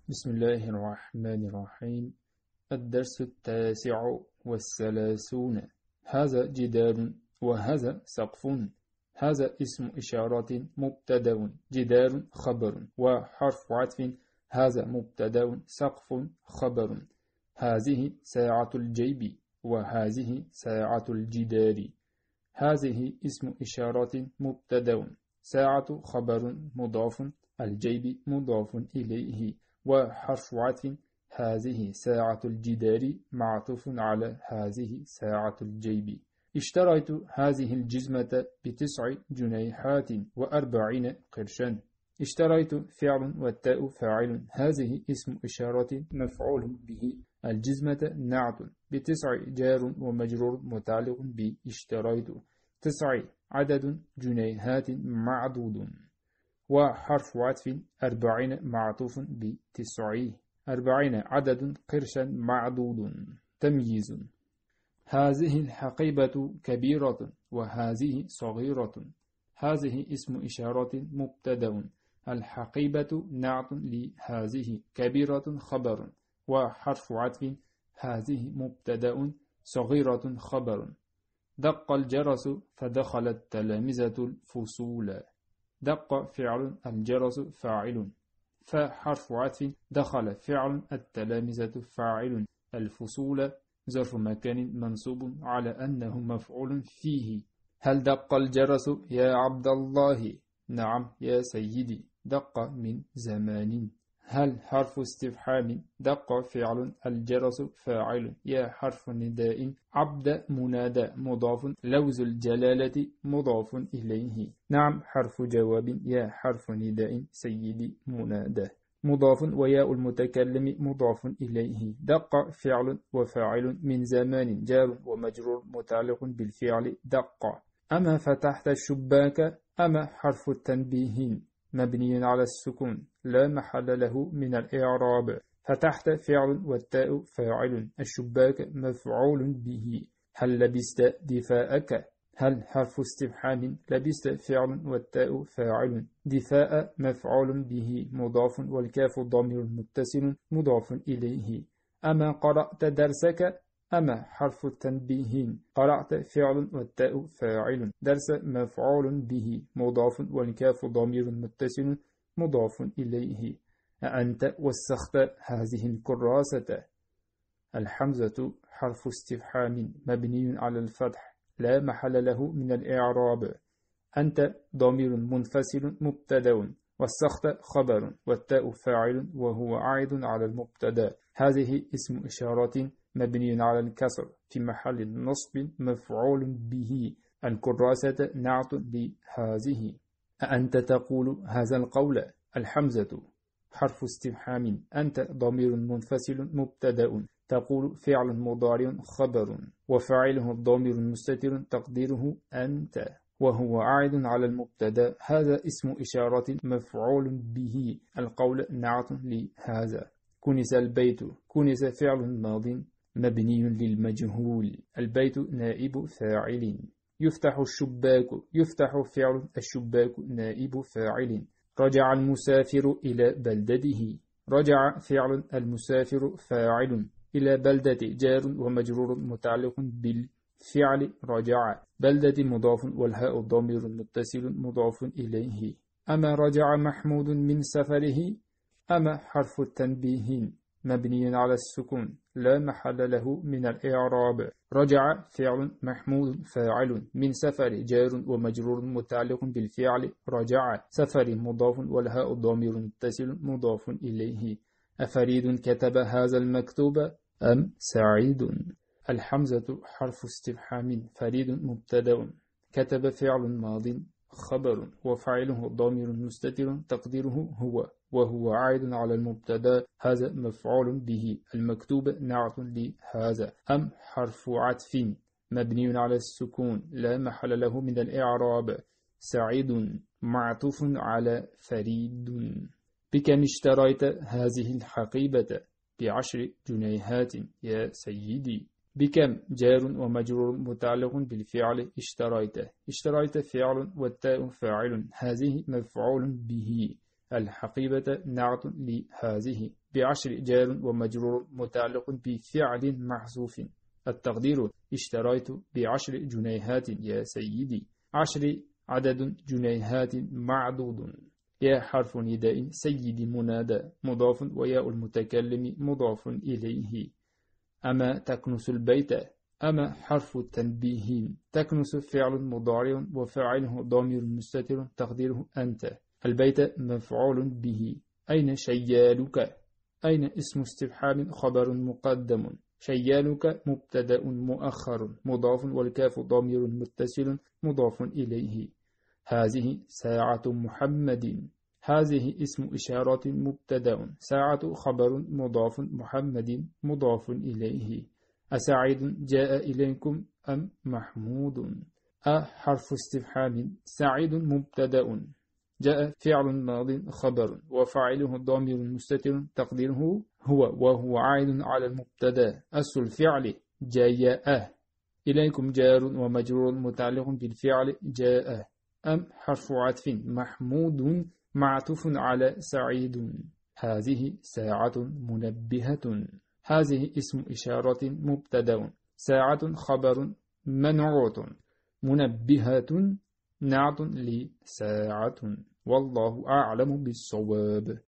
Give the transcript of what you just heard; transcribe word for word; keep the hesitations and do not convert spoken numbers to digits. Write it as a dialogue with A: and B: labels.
A: بسم الله الرحمن الرحيم. الدرس التاسع والثلاثون. هذا جدار وهذا سقف. هذا اسم إشارة مبتدأ، جدار خبر وحرف عطف. هذا مبتدأ، سقف خبر. هذه ساعة الجيب وهذه ساعة الجدار. هذه اسم إشارة مبتدأ، ساعة خبر مضاف، الجيب مضاف إليه وحرف عطف. هذه ساعة الجدار معطوف على هذه ساعة الجيب. اشتريت هذه الجزمة بتسع جنيهات وأربعين قرشا. اشتريت فعل والتاء فاعل. هذه اسم إشارة مفعول به. الجزمة نعت، بتسع جار ومجرور متعلق باشتريت. تسع عدد، جنيهات معدود وحرف عطف. أربعين معطوف بتسعي. أربعين عدد، قرشا معدود. تمييز. هذه الحقيبة كبيرة وهذه صغيرة. هذه اسم إشارة مبتدأ، الحقيبة نعت لهذه، كبيرة خبر وحرف عطف. هذه مبتدأ، صغيرة خبر. دق الجرس فدخل التلامذة الفصول. دق فعل، الجرس فاعل، فحرف عطف. دخل فعل، التلامذة فاعل، الفصول ظرف مكان منصوب على أنه مفعول فيه. هل دق الجرس يا عبد الله؟ نعم يا سيدي. دق من زمان. هل حرف استفهام. دق فعل، الجرس فاعل، يا حرف نداء، عبد منادى مضاف، لوز الجلالة مضاف إليه. نعم حرف جواب، يا حرف نداء، سيدي منادى مضاف، وياء المتكلم مضاف إليه. دق فعل وفاعل، من زمان جار ومجرور متعلق بالفعل دق. أما فتحت الشباك. أما حرف التنبيه مبني على السكون لا محل له من الإعراب. فتحت فعل والتاء فاعل، الشباك مفعول به. هل لبست دفاءك؟ هل حرف استفهام، لبست فعل والتاء فاعل، دفاء مفعول به مضاف، والكاف ضمير متصل مضاف إليه. أما قرأت درسك. أما حرف التنبيه، قرأت فعل والتاء فاعل، درس مفعول به مضاف، والكاف ضمير متصل مضاف إليه. أنت وسخت هذه الكراسة. الحمزة حرف استفهام مبني على الفتح لا محل له من الإعراب. أنت ضمير منفصل مبتدأ، وسخت خبر، والتاء فاعل وهو عائد على المبتدأ. هذه اسم إشارة مبني على الكسر في محل نصب مفعول به. الكراسة نعت لهذه. أنت تقول هذا القول. الحمزة حرف استفهام. أنت ضمير منفصل مبتدأ، تقول فعل مضارع خبر، وفاعله الضمير المستتر تقديره أنت، وهو عائد على المبتدأ. هذا اسم إشارة مفعول به. القول نعت لهذا. كنس البيت. كنس فعل ماض مبني للمجهول، البيت نائب فاعل. يفتح الشباك. يفتح فعل، الشباك نائب فاعل. رجع المسافر إلى بلدته. رجع فعل، المسافر فاعل، إلى بلدة جار ومجرور متعلق بالفعل رجع. بلدة مضاف، والهاء ضمير متصل مضاف إليه. أما رجع محمود من سفره. أما حرف التنبيه مبني على السكون لا محل له من الإعراب. رجع فعل محمود فاعل، من سفر جار ومجرور متعلق بالفعل رجع، سفر مضاف، والهاء ضمير متصل مضاف إليه. أفريد كتب هذا المكتوب أم سعيد؟ الحمزة حرف استفهام. فريد مبتدأ، كتب فعل ماض خبر، وفاعله ضمير مستتر تقديره هو، وهو عائد على المبتدا. هذا مفعول به. المكتوب نعت لهذا. أم حرف عطف مبني على السكون لا محل له من الإعراب. سعيد معطوف على فريد. بكم اشتريت هذه الحقيبة؟ بعشر جنيهات يا سيدي. بكم جار ومجرور متعلق بالفعل اشتريت. اشتريت فعل والتاء فاعل، هذه مفعول به. الحقيبة نعت لهذه. بعشر جار ومجرور متعلق بفعل محذوف. التقدير اشتريت بعشر جنيهات يا سيدي. عشر عدد جنيهات معدود. يا حرف نداء سيدي منادى مضاف وياء المتكلم مضاف إليه. أما تكنس البيت. أما حرف تنبيه. تكنس فعل مضارع وفاعله ضمير مستتر تقديره أنت. البيت مفعول به. أين شيالك؟ أين اسم استفحام خبر مقدم. شيالك مبتدأ مؤخر مضاف والكاف ضمير متصل مضاف إليه. هذه ساعة محمد. هذه اسم إشارة مبتدأ ساعة خبر مضاف محمد مضاف إليه. أسعيد جاء إليكم أم محمود؟ أ حرف استفحام. سعيد مبتدأ جاء فعل ماض خبر وفاعله ضمير مستتر تقديره هو وهو عائد على المبتدا. أصل الفعل جاء. إليكم جار ومجرور متعلق بالفعل جاء. أم حرف عطف محمود معطوف على سعيد. هذه ساعة منبهة. هذه اسم إشارة مبتدأ ساعة خبر منعوت منبهة نعت لساعة. والله أعلم بالصواب.